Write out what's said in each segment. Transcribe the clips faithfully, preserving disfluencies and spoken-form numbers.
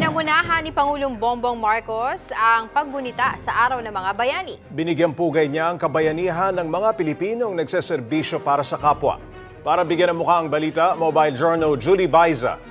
Pinangunahan ni Pangulong Bongbong Marcos ang paggunita sa Araw ng Mga Bayani. Binigyang pugay niya ang kabayanihan ng mga Pilipinong nagseserbisyo para sa kapwa. Para bigyan ng mukha ang balita, Mobile Journal Julie Baiza.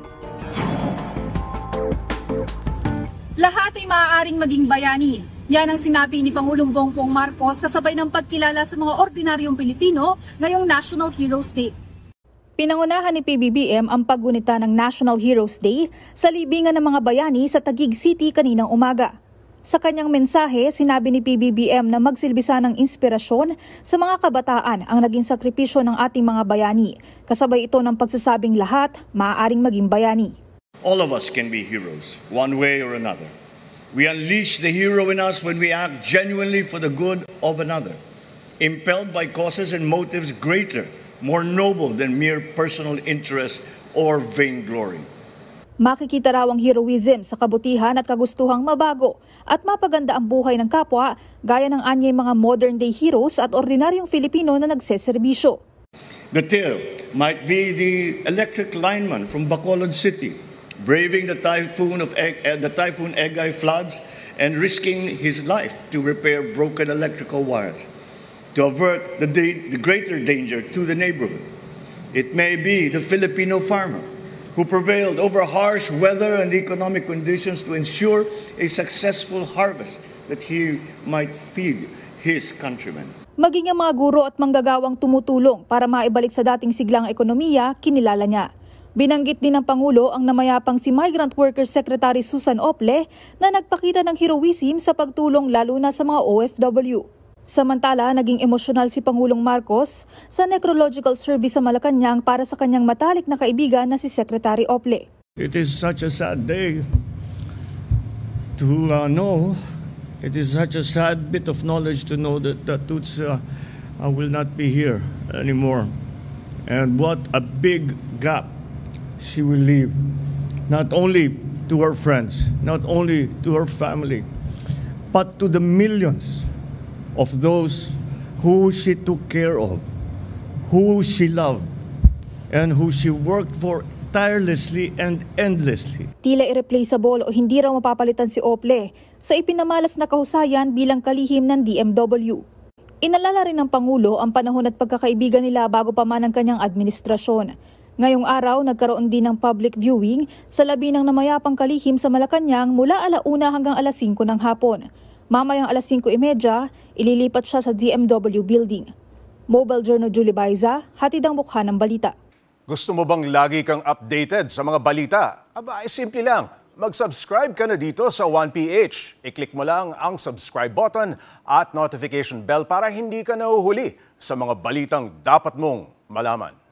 Lahat ay maaaring maging bayani. Yan ang sinabi ni Pangulong Bongbong Marcos kasabay ng pagkilala sa mga ordinaryong Pilipino ngayong National Heroes Day. Pinangunahan ni P B B M ang paggunita ng National Heroes Day sa libingan ng mga bayani sa Taguig City kaninang umaga. Sa kanyang mensahe, sinabi ni P B B M na magsilbisa ng inspirasyon sa mga kabataan ang naging sakripisyo ng ating mga bayani. Kasabay ito ng pagsasabing lahat maaaring maging bayani. All of us can be heroes, one way or another. We unleash the hero in us when we act genuinely for the good of another, impelled by causes and motives greater, more noble than mere personal interest or vainglory. Makikita raw ang heroism sa kabutihan at kagustuhang mabago at mapaganda ang buhay ng kapwa gaya ng anyay mga modern-day heroes at ordinaryong Filipino na nagseserbisyo. The tale might be the electric lineman from Bacolod City, braving the typhoon of Eg- uh, the typhoon Egay floods and risking his life to repair broken electrical wires, to avert the, da- the greater danger to the neighborhood. It may be the Filipino farmer who prevailed over harsh weather and economic conditions to ensure a successful harvest that he might feed his countrymen. Maging ang mga guro at manggagawang tumutulong para maibalik sa dating siglang ekonomiya, kinilala niya. Binanggit din ng Pangulo ang namayapang si Migrant Workers Secretary Susan Ople na nagpakita ng heroism sa pagtulong lalo na sa mga O F W. Samantala, naging emosyonal si Pangulong Marcos sa necrological service sa Malacanang para sa kanyang matalik na kaibigan na si Secretary Ople. It is such a sad day to uh, know, it is such a sad bit of knowledge to know that, that Toots uh, uh, will not be here anymore. And what a big gap she will leave, not only to her friends, not only to her family, but to the millions of those who she took care of, who she loved, and who she worked for tirelessly and endlessly. Tila irreplaceable o hindi raw mapapalitan si Ople sa ipinamalas na kahusayan bilang kalihim ng D M W. Inalala rin ng Pangulo ang panahon at pagkakaibigan nila bago pa man ang kanyang administrasyon. Ngayong araw, nagkaroon din ng public viewing sa labi ng namayapang kalihim sa Malacanang mula alauna hanggang alas singko ng hapon. Mamayang alas singko imedya, ililipat siya sa D M W building. Mobile Journal Julie Baiza, hatid ang mukha ng balita. Gusto mo bang lagi kang updated sa mga balita? Aba, ay simple lang. Mag-subscribe ka na dito sa one P H. I-click mo lang ang subscribe button at notification bell para hindi ka nahuhuli sa mga balitang dapat mong malaman.